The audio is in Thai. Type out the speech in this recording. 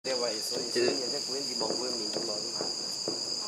对吧？所以也在国人地毛国人民族老是嘛。